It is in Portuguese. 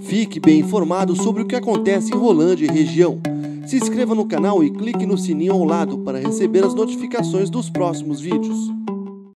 Fique bem informado sobre o que acontece em Rolândia e região. Se inscreva no canal e clique no sininho ao lado para receber as notificações dos próximos vídeos.